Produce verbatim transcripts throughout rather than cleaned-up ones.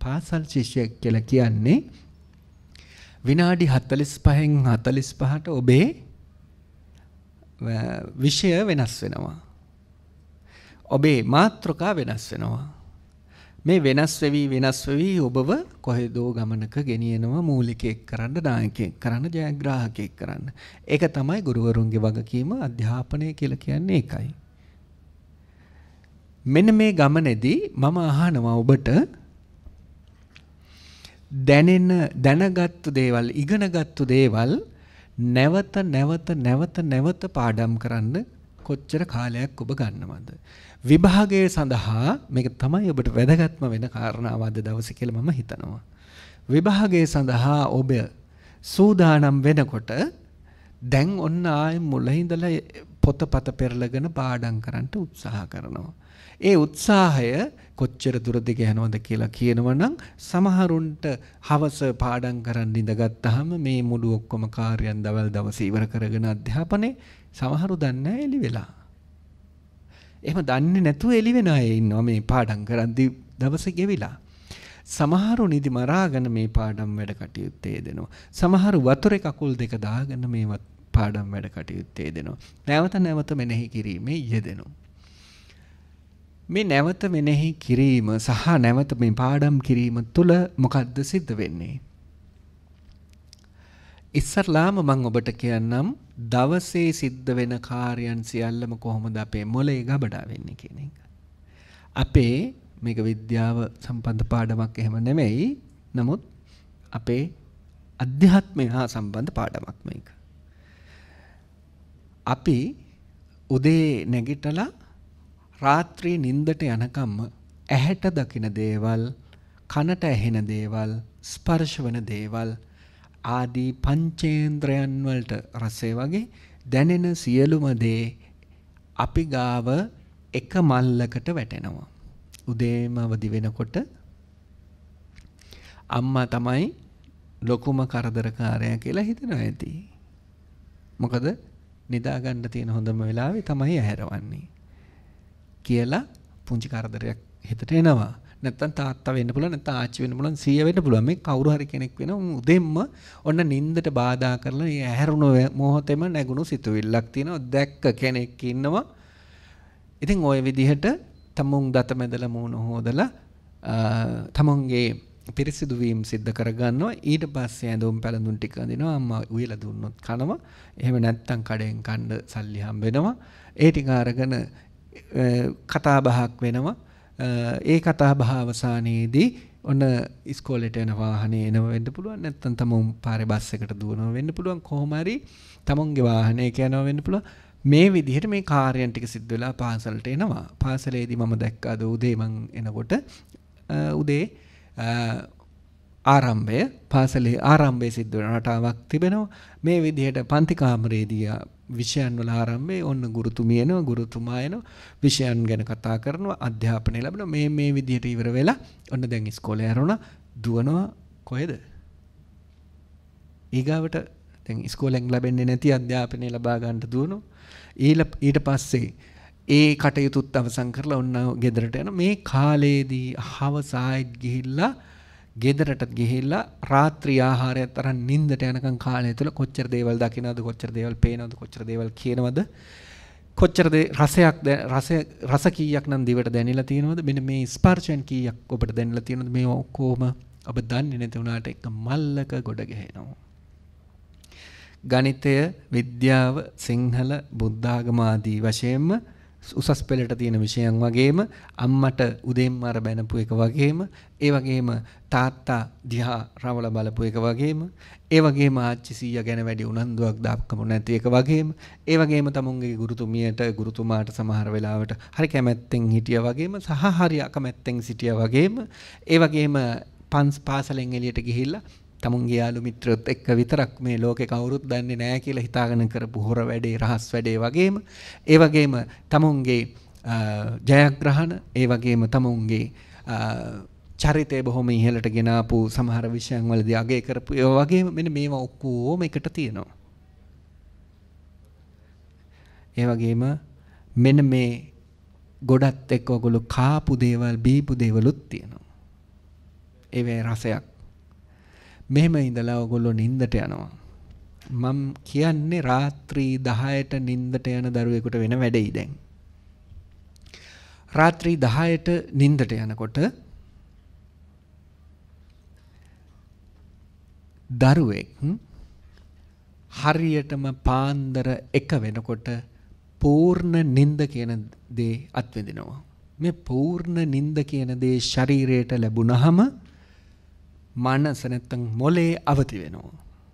පාසල් ශිෂ්‍යයෙක් කියලා කියන්නේ විනාඩි හතළිස් පහෙන් හතළිස් පහට ඔබේ විෂය වෙනස් වෙනවා. ඔබේ මාතෘකා වෙනස් වෙනවා. මේ වෙනස් වෙවි වෙනස් වෙවි ඔබව කොහෙදෝ ගමනක ගෙනියනවා මූලිකයෙක් කරන්න නායකයෙක් කරන්න ජයග්‍රාහකයෙක් කරන්න. ඒක තමයි ගුරුවරුන්ගේ වගකීම අධ්‍යාපනය කියලා කියන්නේ ඒකයි. මෙන්න මේ ගමනේදී මම අහනවා ඔබට දැනෙන දැනගත්තු දේවල් ඉගෙනගත්තු දේවල් නැවත නැවත නැවත නැවත පාඩම් කරන්න කොච්චර කාලයක් ඔබ ගන්නවද? විභාගයේ සඳහා මේක තමයි ඔබට වැදගත්ම වෙන කාරණාව අද දවසේ කියලා මම හිතනවා. විභාගයේ සඳහා ඔබ සූදානම් වෙනකොට දැන් ඔන්න ආයෙ මුල ඉඳලා පොතපත පෙරලගෙන පාඩම් කරන්න උත්සාහ කරනවා. ඒ උත්සාහය කොච්චර දුරද යනවද කියලා කියනවනම් සමහරුන්ට හවස පාඩම් කරන් ඉඳගත්තාම මේ මුළු ඔක්කොම කාර්යයන් දවල් දවස් ඉවර කරගෙන අධ්‍යාපනයේ සමහරු දන්නේ නැහැ එළි වෙලා. එහෙම දන්නේ නැතුව එළි වෙන අය ඉන්නවා මේ පාඩම් කරද්දී දවසේ ගෙවිලා. සමහරු නිදි මරාගෙන මේ පාඩම් වැඩ කටයුත්තේ යෙදෙනවා. සමහරු වතුරේ කකුල් දෙක දාගෙන මේ පාඩම් වැඩ කටයුත්තේ යෙදෙනවා. නැවත නැවත මෙනෙහි කිරීමේ යෙදෙනවා. මේ නැවත මෙනෙහි කිරීම සහ නැවත මේ පාඩම් කිරීම තුළ මොකද්ද සිද්ධ වෙන්නේ? ඉස්සරලාම මම ඔබට කියන්නම් දවසේ සිද්ධ වෙන කාර්යයන් සියල්ලම කොහොමද අපේ මොලේ ගබඩා වෙන්නේ කියන එක. අපේ මේක විද්‍යාව සම්බන්ධ පාඩමක් එහෙම නෙමෙයි. නමුත් අපේ අධ්‍යාත්මය හා සම්බන්ධ පාඩමක් මේක. අපි උදේ නැගිටලා රාත්‍රී නිින්දට යනකම්ම ඇහැට දකින දේවල්, කනට ඇහෙන දේවල්, ස්පර්ශ වෙන දේවල් ආදී පංචේන්ද්‍රයන් වලට රසය වගේ දැනෙන සියලුම දේ අපි ගාව එක මල්ලකට වැටෙනවා. උදේම අවදි වෙනකොට අම්මා තමයි ලොකුම කරදරකාරයා කියලා හිතනවා ඇති. මොකද නිදා ගන්න තියෙන හොඳම වෙලාවේ තමයි ඇහැරවන්නේ කියලා පුංචි කරදරයක් හිතට එනවා. නැත්තම් තාත්තා වෙන්න පුළුවන්, නැත්තම් ආච්චි වෙන්න පුළුවන්, සීයා වෙන්න පුළුවන්. මේ කවුරු හරි කෙනෙක් වෙනවා උදෙන්ම ඔන්න නිින්දට බාධා කරලා මේ ඇහැරුණ මොහොතේම නැගුණු සිතුවිල්ලක් තියෙනවා. දැක්ක කෙනෙක් ඉන්නවා. ඉතින් ওই විදිහට තමුන් දත මැදලා මූණ හොදලා තමුන්ගේ පිරිසිදු වීම සිද්ධ කරගන්නවා. ඊට පස්සේ ඇඳුම් පැළඳුම් ටික අඳිනවා. අම්මා උයලා දුන්නොත් කනවා. එහෙම නැත්තම් කඩෙන් කන්න සල්ලි හම්බ වෙනවා. ඒ ටික අරගෙන කතා බහක් වෙනවා. ඒ කතා බහ අවසානයේදී ඔන්න ඉස්කෝලේට යන වාහනේ එනව වෙන්න පුළුවන්. නැත්තම් තමුන් පාරේ බස් එකට දුවනවා වෙන්න පුළුවන්. කොහොම හරි තමුන්ගේ වාහනයක යනවා වෙන්න පුළුවන්. මේ විදිහට මේ කාර්යයන් ටික සිද්ධ වෙලා පාසලට එනවා. පාසලේදී මම දැක්කාද උදේ මං එනකොට උදේ ආරම්භය පාසලේ ආරම්භය සිද්ධ වෙන රටාවක් තිබෙනවා. මේ විදිහට පන්ති කාමරයේදී විෂයන් වල ආරම්භයේ ඔන්න ගුරුතුමිය එනවා, ගුරුතුමා එනවා, විෂයන් ගැන කතා කරනවා, අධ්‍යාපනය ලැබෙනවා. මේ මේ විදිහට ඉවර වෙලා ඔන්න දැන් ඉස්කෝලේ යනවා, දුවනවා කොහෙද? ඊගාවට දැන් ඉස්කෝලෙන් ලැබෙන්නේ නැති අධ්‍යාපනය ලබා ගන්න දුවනවා. ඊට පස්සේ ඒ කටයුතුත් අවසන් කරලා ඔන්න ගෙදරට යනවා. මේ කාලේදී හවස ආයෙත් ගිහිල්ලා ගෙදරට ගිහිල්ලා රාත්‍රී ආහාරයත් අරන් නිින්දට යනකම් කාලය තුල කොච්චර දේවල් දකින්නවද, කොච්චර දේවල් පේනවද, කොච්චර දේවල් කියනවද, කොච්චර රසයක් රස රස කීයක් නම් දිවට දැනෙලා තියෙනවද, මෙන්න මේ ස්පර්ශයන් කීයක් ඔබට දැනෙලා තියෙනවද, මේ ඔක්කොම ඔබ දන්නේ නැති වුණාට එක මල්ලක ගොඩ ගැහෙනවා. ගණිතය, විද්‍යාව, සිංහල, බුද්ධ ආගම ආදී වශයෙන්ම උසස් පෙළට තියෙන විෂයන් වගේම අම්මට උදේම අර බැනපු එක වගේම ඒ වගේම තාත්තා දිහා රවල බලපු එක වගේම ඒ වගේම ආච්චි සීයා ගැන වැඩි උනන්දුවක් දාපකම නැති එක වගේම ඒ වගේම තමුන්ගේ ගුරුතුමියට ගුරුතුමාට සමහර වෙලාවට හරි කැමැත්තෙන් හිටියා වගේම සහ හරි අකමැත්තෙන් සිටියා වගේම ඒ වගේම පන්ස් පාසලෙන් එළියට ගිහිල්ලා තමුන්ගේ යාළු මිත්‍රයොත් එක්ක විතරක් මේ ලෝකේ කවුරුත් දන්නේ නැහැ කියලා හිතාගෙන කරපු හොර වැඩේ රහස් වැඩේ වගේම ඒ වගේම තමුන්ගේ ජයග්‍රහණ ඒ වගේම තමුන්ගේ චරිතය බොහොම ඉහළට ගෙන ආපු සමහර විෂයන් වලදී අගය කරපු ඒ වගේම මෙන්න මේවා ඔක්කොම එකට තියෙනවා. ඒ වගේම මෙන්න මේ ගොඩත් එක්ක ඔයගොල්ලෝ කාපු දේවල් බීපු දේවලුත් තියෙනවා. ඒවේ රසයක්. මෙහෙම ඉඳලා ඔයගොල්ලෝ නිින්දට යනවා. මම කියන්නේ රාත්‍රී දහයට නිින්දට යන දරුවෙකුට වෙන වැඩේ දැන්. රාත්‍රී දහයට නිින්දට යනකොට දරුවෙක් හරියටම පාන්දර එක වෙනකොට පූර්ණ නිින්ද කියන දේ අත්විඳිනවා. මේ පූර්ණ නිින්ද කියන දේ ශරීරයට ලැබුණහම මනස නැත්තම් මොලේ අවදි වෙනවා.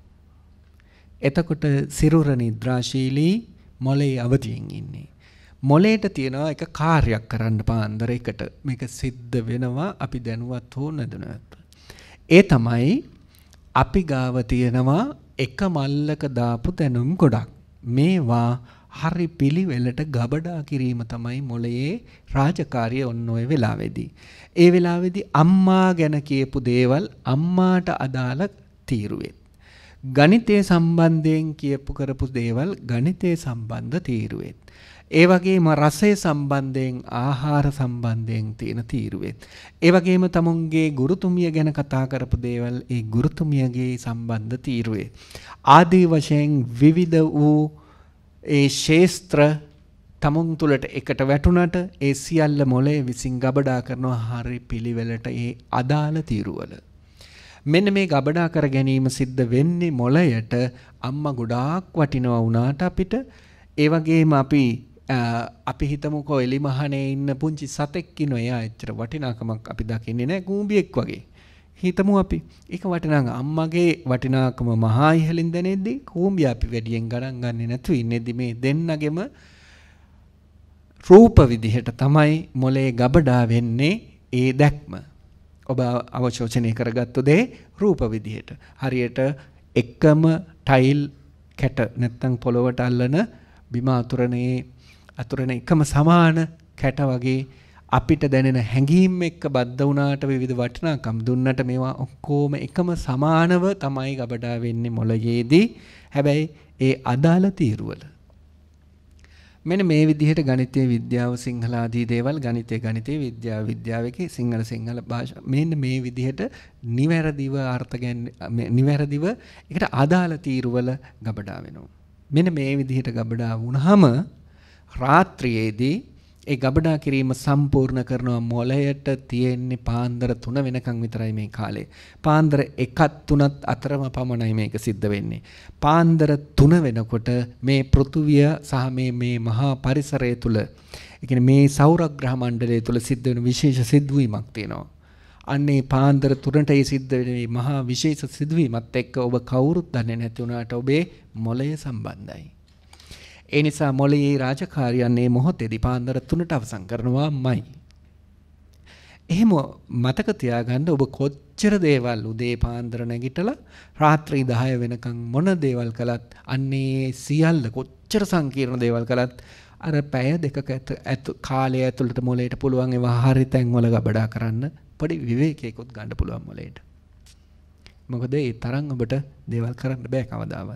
එතකොට සිරුර නිද්‍රාශීලී, මොලේ අවදියෙන් ඉන්නේ. මොලේට තියෙනවා එක කාර්යයක් කරන්න පාන්දර එකට. මේක සිද්ධ වෙනවා අපි දැනුවත් හෝ නැදුනත්. ඒ තමයි අපි ගාව තියෙනවා එක මල්ලක දාපු දැනුම් ගොඩක්. මේවා හරි පිළිවෙලට ගබඩා කිරීම තමයි මොලයේ රාජකාරිය ඔන්න ඔය වෙලාවේදී. ඒ වෙලාවේදී අම්මා ගැන කියපු දේවල් අම්මාට අදාළ තීරුවෙත්. ගණිතය සම්බන්ධයෙන් කියපු කරපු දේවල් ගණිතය සම්බන්ධ තීරුවෙත්. ඒ වගේම රසය සම්බන්ධයෙන් ආහාර සම්බන්ධයෙන් තියෙන තීරුවෙත්. ඒ වගේම තමුන්ගේ ගුරුතුමිය ගැන කතා කරපු දේවල් ඒ ගුරුතුමියගේ සම්බන්ධ තීරුවේ. ආදී වශයෙන් විවිධ වූ ඒ ශේස්ත්‍ර තමුන් තුළට එකට වැටුණට ඒ සියල්ල මොලේ විසින් ගබඩා කරනවා හරි පිළිවෙලට ඒ අදාළ තීරුවල. මෙන්න මේ ගබඩා කර ගැනීම සිද්ධ වෙන්නේ මොලයට අම්මා ගොඩාක් වටිනවා වුණාට අපිට. ඒ වගේම අපි අපි හිතමුකෝ එලිමහනේ ඉන්න පුංචි සතෙක් ඉන්නවා. එයා එච්චර වටිනාකමක් අපි දකින්නේ නැහැ, කූඹියෙක් වගේ. හිතමු අපි. ඒක වටිනාකම අම්මගේ වටිනාකම මහා ඉහළින් දැනෙද්දී කූඹිය අපි වැඩියෙන් ගණන් ගන්නේ නැතු ඉන්නේදී මේ දෙන්නගෙම රූප විදිහට තමයි මොලේ ගබඩා වෙන්නේ ඒ දැක්ම. ඔබ අවශෝෂණය කරගත්තු දේ රූප විදිහට. හරියට එකම ටයිල් කැට නැත්තම් පොළොවට අල්ලන බිම අතුරනේ අතුරන එකම සමාන කැට වගේ අපිට දැනෙන හැඟීම් එක්ක බද්ධ වුණාට විවිධ වටිනාකම් දුන්නට මේවා ඔක්කොම එකම සමානව තමයි ගබඩා වෙන්නේ මොළයේදී. හැබැයි ඒ අදාළ තීරුවල. මෙන්න මේ විදිහට ගණිතයේ විද්‍යාව සිංහල ආදී දේවල් ගණිතයේ ගණිතයේ විද්‍යාව විද්‍යාවකේ සිංහල සිංහල භාෂා මෙන්න මේ විදිහට නිවැරදිව අර්ථ ගැන්නේ නිවැරදිව ඒකට අදාළ තීරුවල ගබඩා වෙනවා. මෙන්න මේ විදිහට ගබඩා වුණාම රාත්‍රියේදී ඒ ගබඩා කිරීම සම්පූර්ණ කරනවා. මොළයට තියෙන්නේ පාන්දර තුන වෙනකන් විතරයි මේ කාලේ. පාන්දර එකත් තුනත් අතරම පමණයි මේක සිද්ධ වෙන්නේ. පාන්දර තුන වෙනකොට මේ පෘථුවිය සහ මේ මේ මහා පරිසරය තුල, ඒ කියන්නේ මේ සෞරග්‍රහ මණ්ඩලය තුල සිද්ධ වෙන විශේෂ සිදුවීමක් තියෙනවා. අන්නේ පාන්දර තුනට ඒ සිද්ධ වෙන මේ මහා විශේෂ සිදුවීමත් එක්ක ඔබ කවුරුත් දන්නේ නැති වුණාට ඔබේ මොළය සම්බන්ධයි. ඒ නිසා මොළයේ රාජකාරියන් මේ මොහොතේදී පාන්දර තුනට අවසන් කරනවාමයි. එහෙම මතක තියාගන්න ඔබ කොච්චර දේවල් උදේ පාන්දර නැගිටලා රාත්‍රී දහය වෙනකන් මොන දේවල් කළත් අන්නේ සියල්ල කොච්චර සංකීර්ණ දේවල් කළත් අර පැය දෙකක ඇතු කාලය ඇතුළත මොළයට පුළුවන් ඒවා හරි තැන් වල ගබඩා කරන්න පොඩි විවේකයකට ගන්න පුළුවන් මොළයට. මොකද ඒ තරම් ඔබට දේවල් කරන්න බෑ කවදාවත්.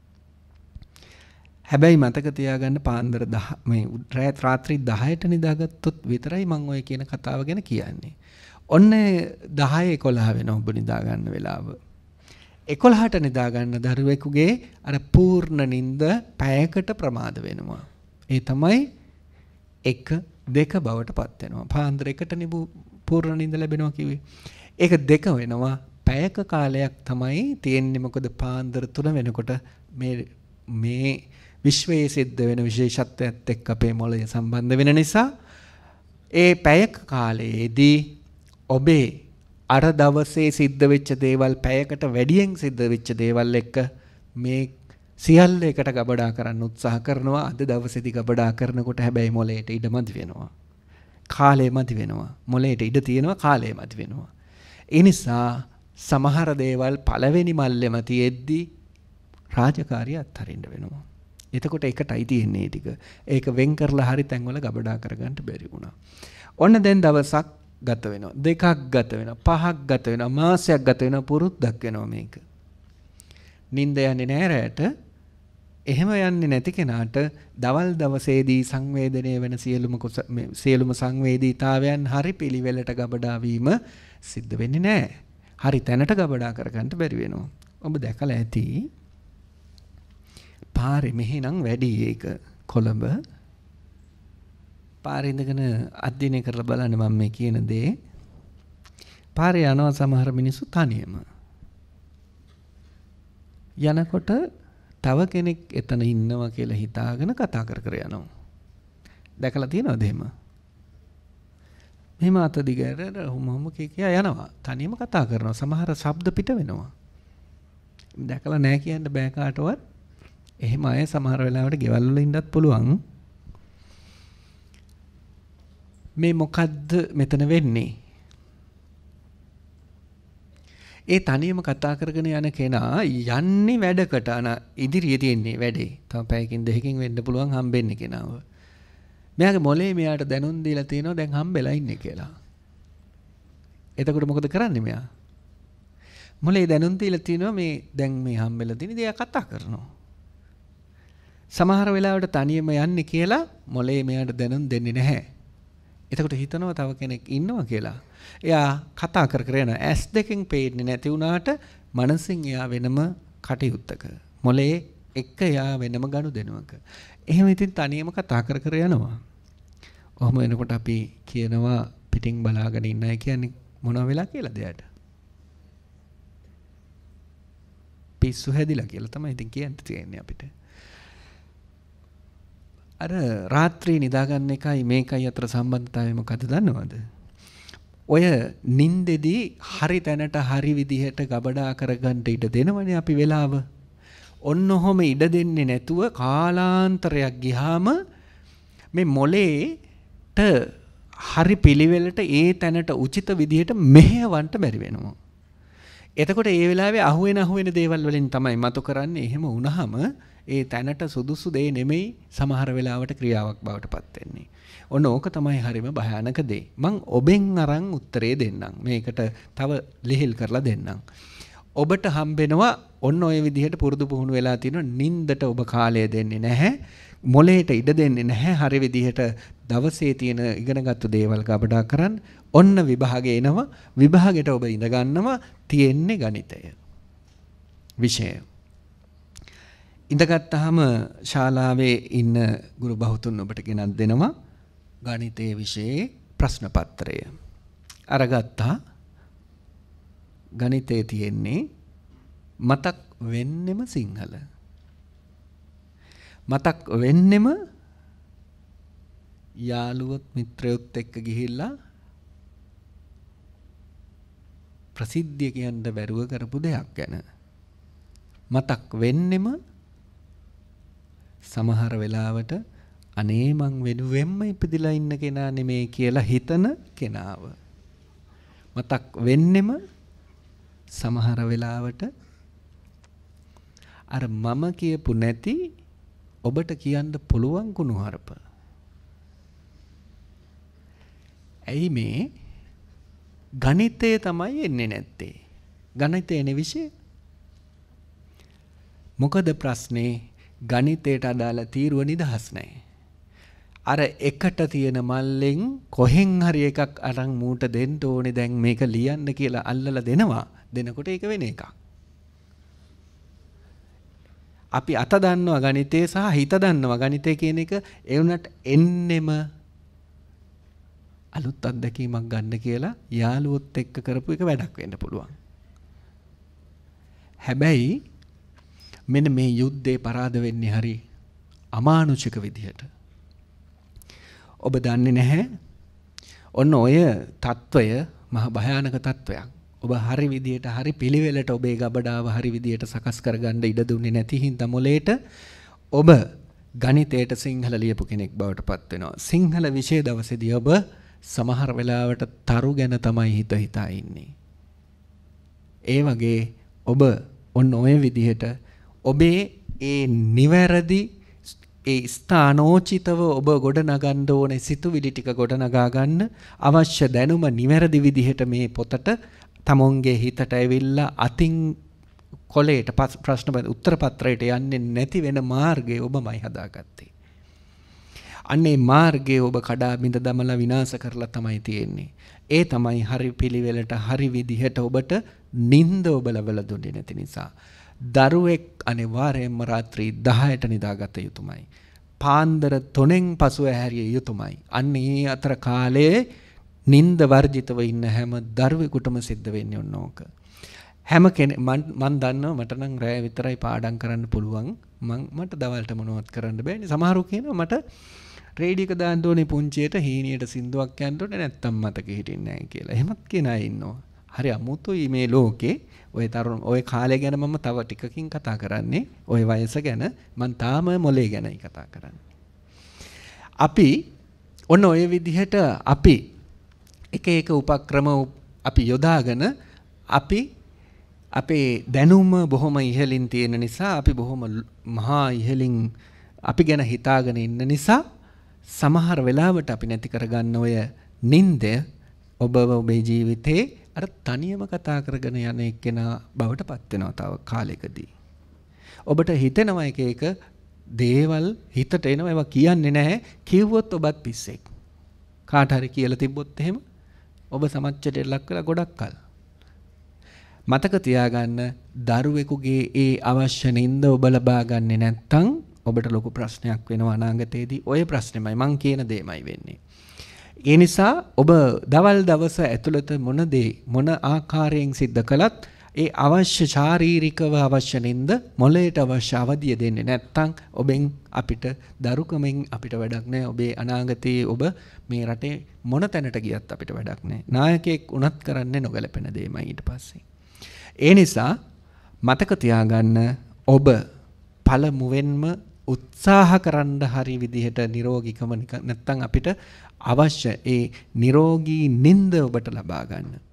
හැබැයි මතක තියාගන්න පාන්දර දහ මේ රාත්‍රී දහයට නිදාගත්තොත් විතරයි මම ඔය කියන කතාව ගැන කියන්නේ. ඔන්න දහය එකොළහ වෙනවා ඔබ නිදා ගන්න වෙලාව. එකොළහට නිදා ගන්න දරුවෙකුගේ අර පූර්ණ නිින්ද පැයකට ප්‍රමාද වෙනවා. ඒ තමයි එක දෙක බවට පත් වෙනවා. පාන්දර එකට නිබු පූර්ණ නිින්ද ලැබෙනවා කිව්වේ. ඒක දෙක වෙනවා. පැයක කාලයක් තමයි තියෙන්නේ. මොකද පාන්දර තුන වෙනකොට මේ මේ විශ්වයේ සිද්ධ වෙන විශේෂත්වයත් එක්ක අපේ මොළය සම්බන්ධ වෙන නිසා ඒ පැයක කාලයේදී ඔබේ අර දවසේ සිද්ධ වෙච්ච දේවල් පැයකට වැඩියෙන් සිද්ධ වෙච්ච දේවල් එක්ක මේ සියල්ල එකට ගබඩා කරන්න උත්සාහ කරනවා. අද දවසේදී ගබඩා කරනකොට හැබැයි මොළයට ඉඩ මදි වෙනවා. කාලය මදි වෙනවා. මොළයට ඉඩ තියෙනවා, කාලය මදි වෙනවා. ඒ නිසා සමහර දේවල් පළවෙනි මල්ලෙම තියෙද්දි රාජකාරිය අත්හරින්න වෙනවා. එතකොට ඒකටයි තියෙන්නේ ටික. ඒක වෙන් කරලා හරි තැන්වල ගබඩා කරගන්න බැරි වුණා. ඔන්න දැන් දවසක් ගත වෙනවා. දෙකක් ගත වෙනවා. පහක් ගත වෙනවා. මාසයක් ගත වෙනවා. පුරුද්දක් වෙනවා මේක. නිින්ද යන්නේ නැහැ රැට. එහෙම යන්නේ නැති කෙනාට දවල් දවසේදී සංවේදනය වෙන සියලුම සියලුම සංවේදීතාවයන් හරි පිළිවෙලට ගබඩා වීම සිද්ධ වෙන්නේ නැහැ. හරි තැනට ගබඩා කරගන්න බැරි වෙනවා. ඔබ දැකලා ඇති පාරේ මෙහෙනම් වැඩි ඒක කොළඹ පාරේ ඉඳගෙන අධ්‍යයනය කරලා බලන්න මම මේ කියන දේ. පාරේ යනවා සමහර මිනිස්සු තනියම. යනකොට තව කෙනෙක් එතන ඉන්නවා කියලා හිතාගෙන කතා කර කර යනවා. දැකලා තියෙනවද එහෙම? මෙහෙම අත දිගට හුම හුම කියා යනවා. තනියම කතා කරනවා. සමහර ශබ්ද පිට වෙනවා. දැකලා නැහැ කියන්න බෑ කාටවත්. එහෙම අය සමහර වෙලාවට ගෙවල් වල ඉන්නත් පුළුවන්. මේ මොකද්ද මෙතන වෙන්නේ? ඒ තනියම කතා කරගෙන යන කෙනා යන්නේ වැඩකට අන ඉදිරියේ තියෙන්නේ වැඩේ. තව පැයකින් දෙකකින් වෙන්න පුළුවන් හම්බෙන්නේ කෙනාව. මෙයාගේ මොලේ මෙයාට දැනුම් දීලා තියෙනවා දැන් හම්බෙලා ඉන්නේ කියලා. එතකොට මොකද කරන්නේ මෙයා? මොලේ දැනුම් දීලා තියෙනවා මේ දැන් මේ හම්බෙලා තියෙන දේ කතා කරනවා. සමහර වෙලාවට තනියම යන්නේ කියලා මොලේ මෙයාට දැනුම් දෙන්නේ නැහැ. එතකොට හිතනවා තව කෙනෙක් ඉන්නවා කියලා. එයා කතා කර කර යන ඇස් දෙකෙන් පේන්නේ නැති වුණාට මනසින් එයා වෙනම කටයුත්තක. මොලේ එක්ක එයා වෙනම ගනුදෙනුවක. එහෙම ඉතින් තනියම කතා කර කර යනවා. ඔහොම වෙනකොට අපි කියනවා පිටින් බලාගෙන ඉන්නයි කියන්නේ මොනවා වෙලා කියලාද එයාට? පිස්සු හැදිලා කියලා තමයි ඉතින් කියන්න තියෙන්නේ අපිට. අර රාත්‍රී නිදාගන්න එකයි මේකයි අතර සම්බන්ධතාවය මොකද්ද දන්නවද? ඔය නින්දෙදී හරි තැනට හරි විදිහට ගබඩා කරගන්න ඉඩ දෙනවනේ අපි වෙලාව. ඔන්න ඔහොම ඉඩ දෙන්නේ නැතුව කාලාන්තරයක් ගියාම මේ මොලේට හරි පිළිවෙලට ඒ තැනට උචිත විදිහට මෙහෙවන්න බැරි වෙනවා. එතකොට ඒ වෙලාවේ අහුවෙන අහුවෙන දේවල් වලින් තමයි මතු කරන්නේ. එහෙම වුණාම ඒ තැනට සුදුසු දේ නෙමෙයි සමහර වෙලාවට ක්‍රියාවක් බවට පත් වෙන්නේ. ඔන්න ඕක තමයි හරිම භයානක දේ. මං ඔබෙන් අරන් උත්තරේ දෙන්නම්. මේකට තව ලිහිල් කරලා දෙන්නම්. ඔබට හම්බෙනවා ඔන්න ඔය විදිහට පුරුදු පුහුණු වෙලා තියෙන නින්දට ඔබ කාලය දෙන්නේ නැහැ. මොලේට ඉඩ දෙන්නේ නැහැ. හරි විදිහට දවසේ තියෙන ඉගෙනගත්තු දේවල් ගබඩා කරන් ඔන්න විභාගේ එනවා. විභාගෙට ඔබ ඉඳ ගන්නවා තියෙන්නේ ගණිතය. විෂය. ඉඳගත්තාම ශාලාවේ ඉන්න ගුරු බහුතුන් ඔබට ගෙනත් දෙනවා ගණිතයේ විෂයේ ප්‍රශ්න පත්‍රය. අරගත්තා ගණිතයේ තියෙන්නේ මතක් වෙන්නෙම සිංහල. මතක් වෙන්නෙම යාළුවොත් මිත්‍රයොත් එක්ක ගිහිල්ලා ප්‍රසිද්ධිය කියන්න බැරුව කරපු දෙයක් ගැන. මතක් වෙන්නෙම සමහර වෙලාවට අනේ මං වෙනුවෙන්ම ඉපදිලා ඉන්න කෙනා නෙමේ කියලා හිතන කෙනාව. මතක් වෙන්නෙම සමහර වෙලාවට අර මම කියපු නැති ඔබට කියන්න පුළුවන් කුණුහරුප. ඇයි මේ ගණිතය තමයි එන්නේ නැත්තේ? ගණිතයනේ විෂය. මොකද ප්‍රශ්නේ ගණිතයට අදාළ තීරුව නිදහස් නැහැ. අර එකට තියෙන මල්ලෙන් කොහෙන් හරි එකක් අරන් මූට දෙන්න ඕනේ දැන් මේක ලියන්න කියලා අල්ලලා දෙනවා. දෙනකොට ඒක වෙන එකක්. අපි අත දන්නවා ගණිතය සහ හිත දන්නවා ගණිතය කියන එක ඒ උනට එන්නෙම අලුත් අත්දැකීමක් ගන්න කියලා යාළුවොත් එක්ක කරපු එක වැඩක් වෙන්න පුළුවන්. හැබැයි මෙන්න මේ යුද්ධේ පරාද වෙන්නේ හරි අමානුෂික විදිහට. ඔබ දන්නේ නැහැ. ඔන්න ඔය తত্ত্বය මහ භයානක తত্ত্বයක්. ඔබ හරි විදිහට හරි පිළිවෙලට ඔබේ ගබඩාව හරි විදිහට සකස් කරගන්න ඉඩ දුන්නේ නැති හින්දා මොලේට ඔබ ගණිතයට සිංහල ලියපු කෙනෙක් බවට පත් වෙනවා. සිංහල විෂය දවසේදී ඔබ සමහර වෙලාවට තරු ගැන තමයි හිත හිතා ඉන්නේ. ඒ වගේ ඔබ ඔන්න ඔය විදිහට ඔබේ ඒ නිවැරදි ඒ ස්ථානෝචිතව ඔබ ගොඩනගන්න ඕනේ සිතුවිලි ටික ගොඩනගා ගන්න අවශ්‍ය දැනුම නිවැරදි විදිහට මේ පොතට තමොන්ගේ හිතට ඇවිල්ලා අතින් කොලේට ප්‍රශ්න උත්තර පත්‍රයට යන්නේ නැති වෙන මාර්ගය ඔබමයි හදාගත්තේ. අන්නේ මාර්ගයේ ඔබ කඩා බිඳ දමලා විනාශ කරලා තමයි තියෙන්නේ. ඒ තමයි හරි පිළිවෙලට හරි විදිහට ඔබට නිින්ද ඔබ ලබලා දුන්නේ නැති නිසා. දරුවෙක් අනිවාර්යයෙන්ම රාත්‍රී දහයට නිදාගත යුතුමයි. පාන්දර තුනෙන් පසුව හැරිය යුතුමයි. අන්න ඒ අතර කාලයේ නිින්ද වර්ජිතව ඉන්න හැම දරුවෙකුටම සිද්ධ වෙන්නේ ඔන්න ඕක. හැම කෙනෙක් මන් දන්නවා මට නම් රැය විතරයි පාඩම් කරන්න පුළුවන්. මං මට දවල්ට මොනවත් කරන්න බෑනේ. සමහරව කියනවා මට රේඩියක දාන්න ඕනේ පුංචියට හීනියට සින්දුවක් යන්න ඕනේ නැත්තම් මතක හිටින්නේ නැහැ කියලා. එහෙමත් කියන අය ඉන්නවා. හරි අමුතුයි මේ ලෝකේ. ඔය තරුණ ඔය කාලය ගැන මම තව ටිකකින් කතා කරන්නේ. ඔය වයස ගැන මං තාම මොලේ ගැනයි කතා කරන්නේ. අපි ඔන්න ඔය විදිහට අපි එක එක උපක්‍රම අපි යොදාගෙන අපි අපේ දැනුම බොහොම ඉහළින් තියෙන නිසා අපි බොහොම මහා ඉහළින් අපි ගැන හිතාගෙන ඉන්න නිසා සමහර වෙලාවට අපි නැති කරගන්න ඔය නින්ද ඔබ ඔබේ ජීවිතේ අර තනියම කතා කරගෙන යන එක්කෙනා බවට පත් වෙනවා තව කාලෙකදී. ඔබට හිතෙනවා එක එක දේවල් හිතට එනවා ඒවා කියන්නේ නැහැ. කිව්වොත් ඔබත් පිස්සෙක්. කාට හරි කියලා තිබ්බොත් එහෙම ඔබ සමච්චයට ලක් වෙලා ගොඩක් කල්. මතක තියාගන්න දරුවෙකුගේ ඒ අවශ්‍ය නින්ද ඔබ ලබා ගන්නේ නැත්නම් ඔබට ලොකු ප්‍රශ්නයක් වෙනවා අනාගතයේදී. ওই ප්‍රශ්නේමයි මං කියන දෙයමයි වෙන්නේ. ඒ නිසා ඔබ දවල් දවස ඇතුළත මොන දේ මොන ආකාරයෙන් සිද්ධ කළත් ඒ අවශ්‍ය ශාරීරිකව අවශ්‍ය නින්ද මොළයට අවශ්‍ය අවදිය දෙන්නේ නැත්නම් ඔබෙන් අපිට දරුකමෙන් අපිට වැඩක් නැහැ. ඔබේ අනාගතයේ ඔබ මේ රටේ මොන තැනට ගියත් අපිට වැඩක් නැහැ. නායකයෙක් උනත් කරන්නේ නොගැලපෙන දෙයමයි ඊට පස්සේ. ඒ නිසා මතක තියාගන්න ඔබ පළමුවෙන්ම උත්සාහ කරන්න හරි විදිහට නිරෝගීකම නැත්නම් අපිට අවශ්‍ය ඒ නිරෝගී නිින්ද ඔබට ලබා ගන්න.